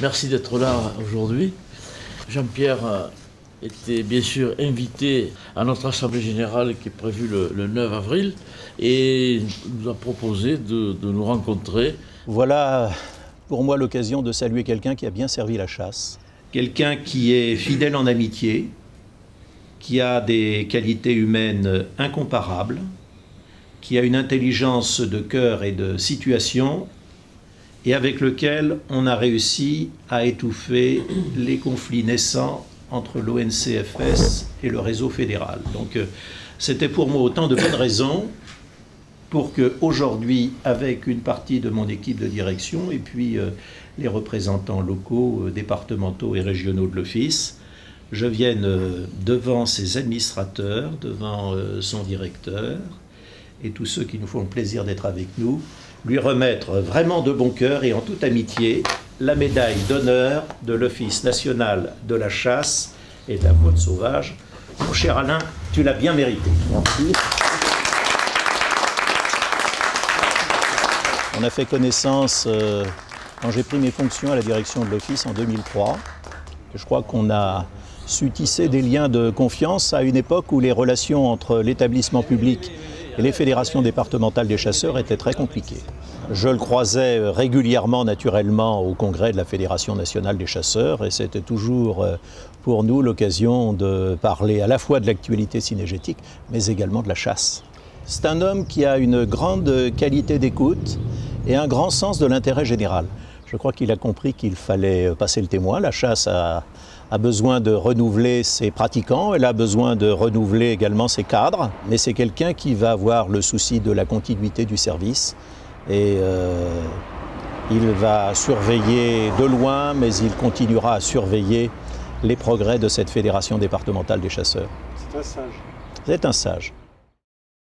Merci d'être là aujourd'hui. Jean-Pierre était bien sûr invité à notre Assemblée Générale qui est prévue le 9 avril et nous a proposé de nous rencontrer. Voilà pour moi l'occasion de saluer quelqu'un qui a bien servi la chasse. Quelqu'un qui est fidèle en amitié, qui a des qualités humaines incomparables, qui a une intelligence de cœur et de situation, et avec lequel on a réussi à étouffer les conflits naissants entre l'ONCFS et le réseau fédéral. Donc c'était pour moi autant de bonnes raisons pour qu'aujourd'hui, avec une partie de mon équipe de direction et puis les représentants locaux, départementaux et régionaux de l'Office, je vienne devant ses administrateurs, devant son directeur et tous ceux qui nous font le plaisir d'être avec nous, lui remettre vraiment de bon cœur et en toute amitié la médaille d'honneur de l'Office national de la chasse et de la faune sauvage. Mon cher Alain, tu l'as bien mérité. Merci. On a fait connaissance quand j'ai pris mes fonctions à la direction de l'Office en 2003. Je crois qu'on a su tisser des liens de confiance à une époque où les relations entre l'établissement public et les fédérations départementales des chasseurs étaient très compliquées. Je le croisais régulièrement, naturellement, au congrès de la Fédération nationale des chasseurs et c'était toujours pour nous l'occasion de parler à la fois de l'actualité cynégétique, mais également de la chasse. C'est un homme qui a une grande qualité d'écoute et un grand sens de l'intérêt général. Je crois qu'il a compris qu'il fallait passer le témoin. La chasse a besoin de renouveler ses pratiquants, elle a besoin de renouveler également ses cadres, mais c'est quelqu'un qui va avoir le souci de la continuité du service et il va surveiller de loin, mais il continuera à surveiller les progrès de cette fédération départementale des chasseurs. C'est un sage. C'est un sage.